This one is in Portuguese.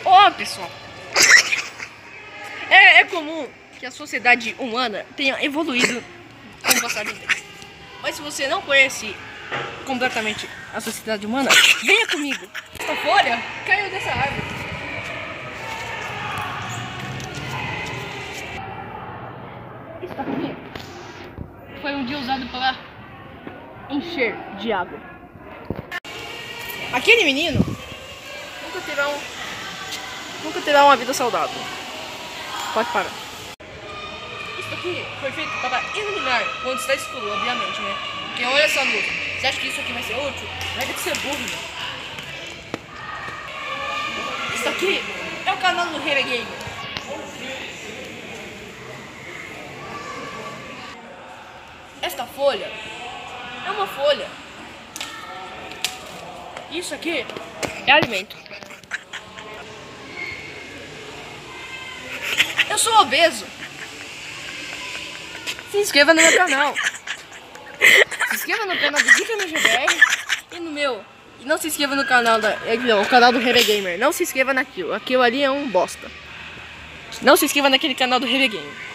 Ó, pessoal, é comum que a sociedade humana tenha evoluído com o passar do tempo. Mas se você não conhece completamente a sociedade humana, venha comigo. Essa folha caiu dessa árvore. Isso aqui foi um dia usado para encher de água. Aquele menino nunca terá uma vida saudável. Pode parar. Isso aqui foi feito para iluminar quando está escuro, obviamente, né? Porque olha essa luz. Você acha que isso aqui vai ser útil? Vai ter que ser burro, né? Isso aqui é o canal do Heavy Gamer. Esta folha é uma folha. Isso aqui é alimento. Eu sou obeso. Se inscreva no meu canal. Se inscreva no canal do Dica no GBR e no meu. E não se inscreva no canal o canal do Heavy Gamer. Não se inscreva naquilo. Aquilo ali é um bosta. Não se inscreva naquele canal do Heavy Gamer.